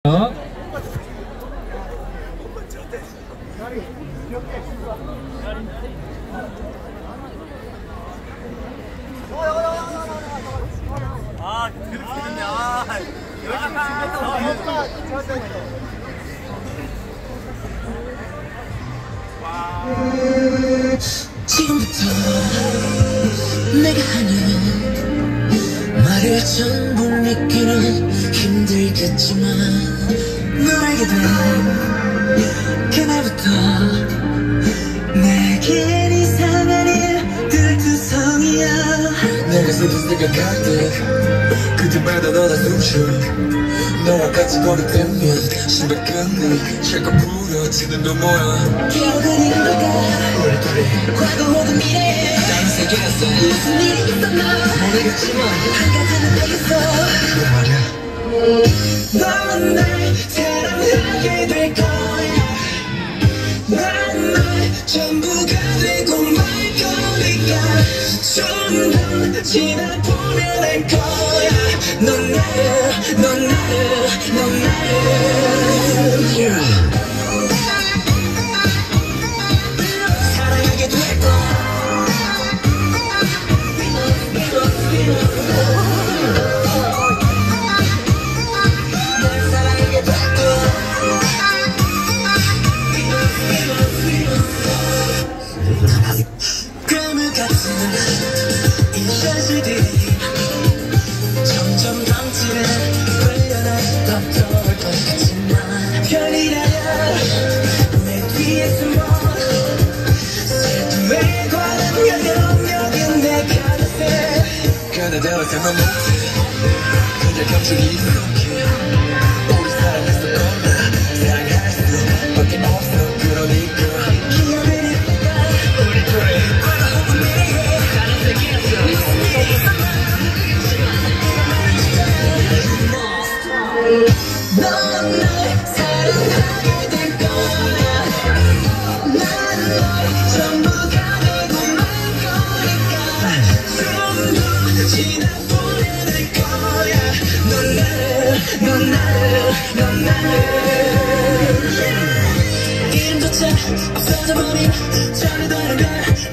아, 그렇게 됐네. 아, 지금부터 내가 하는 말을 전부 믿기는 힘들겠지만 널 알게 된 그날부터 내겐 이상한 일들 투성이야. 내가 슬픈 생각할 때 그때마다 너다 숨쉬어. 너와 같이 걸어대면 신발끈이 찰칵 부러지는 너 뭐야. 기억은 인도가 우리 둘이 과거 혹은 미래에 다른 세계에서 무슨 일이 있었나 모르겠지만 한 가지는 알겠어. 그건 말이야, 넌 날 사랑하게 될 거야. 난 널 전부가 되고 말 거니까 좀 더 지나보내낼 거야. 넌 나를, 넌 나를, 넌 나를 사랑하게 될 거야. 널 사랑하게 될 거야. 꿈을 같은 이 현실들이 점점 덩치를 흘려나 덮쳐올 것 같지만 별이라면 내 뒤에 숨어 슬픔에 관한 면역력은 내 가슴에 그대로 생각 못해. 그저 감정이 이렇게 우리 사랑했었거나 사랑할 수밖에 없어. 그러니까 기억을 잃다가 우리 둘의 과거 혹은 미래에 다른 세계에서 무슨 일이 있었나 넌 날 사랑하게 될 거야. 난 널 전부가 되고 말 거니까 좀 더 지나보내낼 거야. 넌 나를, 넌 나를, 넌 나를 이름조차 없어져버린 전에 다른 걸